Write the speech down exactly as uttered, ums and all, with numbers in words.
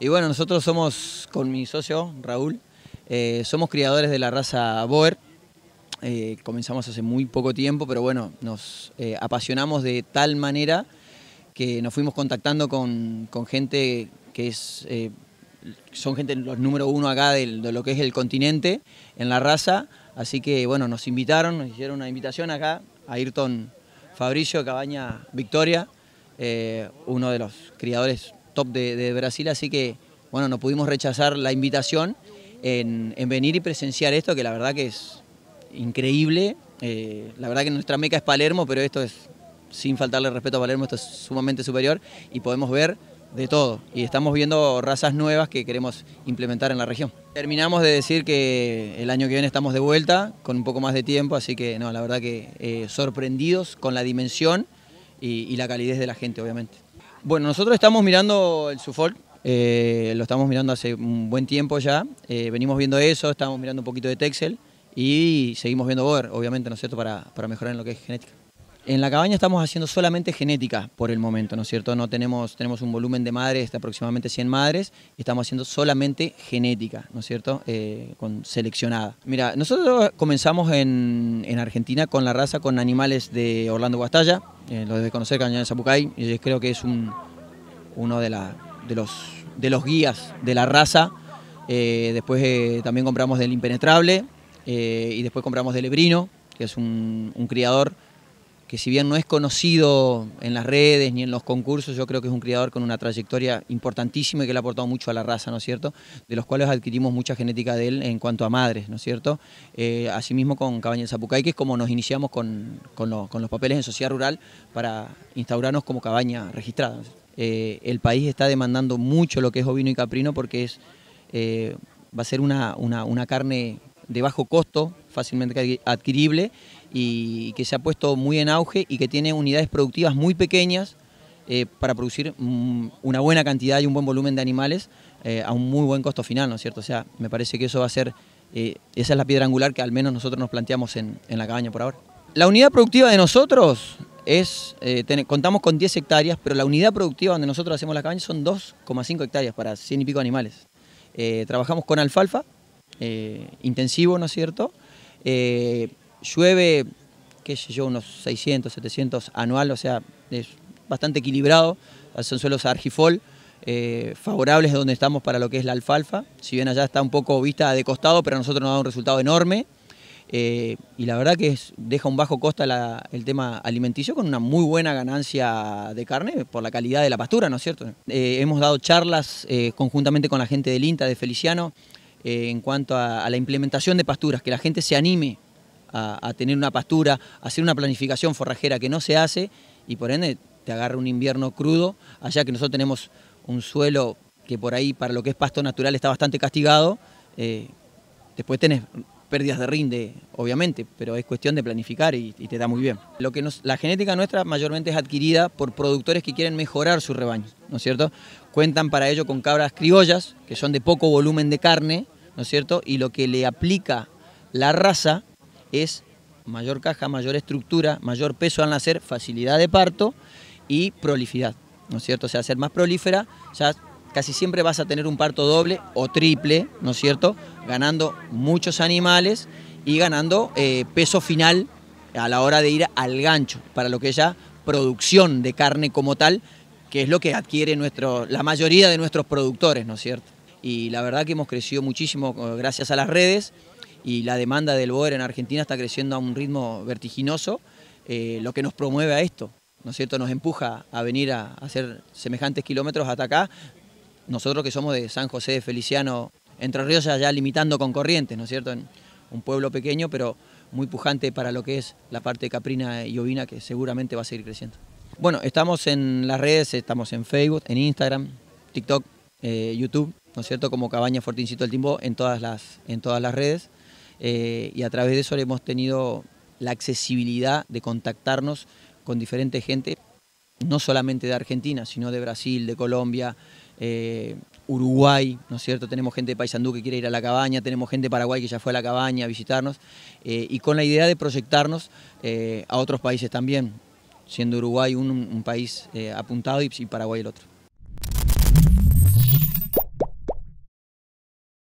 Y bueno, nosotros somos, con mi socio Raúl, eh, somos criadores de la raza Boer. Eh, comenzamos hace muy poco tiempo, pero bueno, nos eh, apasionamos de tal manera que nos fuimos contactando con, con gente que es, eh, son gente los número uno acá del, de lo que es el continente, en la raza. Así que bueno, nos invitaron, nos hicieron una invitación acá a Ayrton Fabricio Cabaña Victoria, eh, uno de los criadores top de, de Brasil, así que bueno, no pudimos rechazar la invitación en, en venir y presenciar esto, que la verdad que es increíble. Eh, la verdad que nuestra meca es Palermo, pero esto es, sin faltarle respeto a Palermo, esto es sumamente superior y podemos ver de todo. Y estamos viendo razas nuevas que queremos implementar en la región. Terminamos de decir que el año que viene estamos de vuelta, con un poco más de tiempo, así que no, la verdad que eh, sorprendidos con la dimensión y, y la calidez de la gente, obviamente. Bueno, nosotros estamos mirando el Suffolk, eh, lo estamos mirando hace un buen tiempo ya, eh, venimos viendo eso, estamos mirando un poquito de Texel y seguimos viendo Boer, obviamente, ¿no es cierto?, para, para mejorar en lo que es genética. En la cabaña estamos haciendo solamente genética por el momento, ¿no es cierto? No tenemos, tenemos un volumen de madres de aproximadamente cien madres y estamos haciendo solamente genética, ¿no es cierto? Eh, con seleccionada. Mira, nosotros comenzamos en, en Argentina con la raza, con animales de Orlando Guastalla, eh, lo debe conocer, Cabaña de Zapucay, y creo que es un, uno de, la, de, los, de los guías de la raza. Eh, después eh, también compramos del Impenetrable eh, y después compramos del Lebrino, que es un, un criador que si bien no es conocido en las redes ni en los concursos, yo creo que es un criador con una trayectoria importantísima y que le ha aportado mucho a la raza, ¿no es cierto?, de los cuales adquirimos mucha genética de él en cuanto a madres, ¿no es cierto? Eh, asimismo con Cabaña del Zapucay, que es como nos iniciamos con, con, lo, con los papeles en sociedad rural para instaurarnos como cabaña registrada, ¿no? Eh, el país está demandando mucho lo que es ovino y caprino porque es, eh, va a ser una, una, una carne de bajo costo, fácilmente adquirible, y que se ha puesto muy en auge y que tiene unidades productivas muy pequeñas eh, para producir mm, una buena cantidad y un buen volumen de animales eh, a un muy buen costo final, ¿no es cierto? O sea, me parece que eso va a ser, eh, esa es la piedra angular que al menos nosotros nos planteamos en, en la cabaña por ahora. La unidad productiva de nosotros es, eh, ten, contamos con diez hectáreas, pero la unidad productiva donde nosotros hacemos la cabaña son dos coma cinco hectáreas para cien y pico animales. Eh, trabajamos con alfalfa, eh, intensivo, ¿no es cierto? Eh, llueve, qué sé yo, unos seiscientos, setecientos anual, o sea, es bastante equilibrado, son suelos argifol, eh, favorables donde estamos para lo que es la alfalfa, si bien allá está un poco vista de costado, pero a nosotros nos da un resultado enorme, eh, y la verdad que es, deja un bajo costo la, el tema alimenticio con una muy buena ganancia de carne por la calidad de la pastura, ¿no es cierto? Eh, hemos dado charlas eh, conjuntamente con la gente del INTA, de Feliciano, eh, en cuanto a, a la implementación de pasturas, que la gente se anime A, a tener una pastura, a hacer una planificación forrajera que no se hace y por ende te agarra un invierno crudo, allá que nosotros tenemos un suelo que por ahí para lo que es pasto natural está bastante castigado, eh, después tenés pérdidas de rinde, obviamente, pero es cuestión de planificar y, y te da muy bien. Lo que nos, la genética nuestra mayormente es adquirida por productores que quieren mejorar su rebaño, ¿no es cierto? Cuentan para ello con cabras criollas, que son de poco volumen de carne, ¿no es cierto? Y lo que le aplica la raza es mayor caja, mayor estructura, mayor peso al nacer, facilidad de parto y prolificidad, ¿no es cierto? O sea, ser más prolífera, ya casi siempre vas a tener un parto doble o triple, ¿no es cierto? Ganando muchos animales y ganando eh, peso final a la hora de ir al gancho, para lo que es ya producción de carne como tal, que es lo que adquiere nuestro, la mayoría de nuestros productores, ¿no es cierto? Y la verdad que hemos crecido muchísimo gracias a las redes, y la demanda del Boer en Argentina está creciendo a un ritmo vertiginoso, eh, lo que nos promueve a esto, ¿no es cierto? Nos empuja a venir a hacer semejantes kilómetros hasta acá, nosotros que somos de San José de Feliciano, Entre Ríos, allá limitando con Corrientes, ¿no es cierto? En un pueblo pequeño, pero muy pujante para lo que es la parte caprina y ovina, que seguramente va a seguir creciendo. Bueno, estamos en las redes, estamos en Facebook, en Instagram, TikTok, eh, YouTube, ¿no es cierto? Como Cabaña Fortincito del Timbó en todas las, en todas las redes. Eh, y a través de eso hemos tenido la accesibilidad de contactarnos con diferente gente, no solamente de Argentina, sino de Brasil, de Colombia, eh, Uruguay, ¿no es cierto? Tenemos gente de Paysandú que quiere ir a la cabaña, tenemos gente de Paraguay que ya fue a la cabaña a visitarnos, eh, y con la idea de proyectarnos eh, a otros países también, siendo Uruguay un, un país eh, apuntado y, y Paraguay el otro.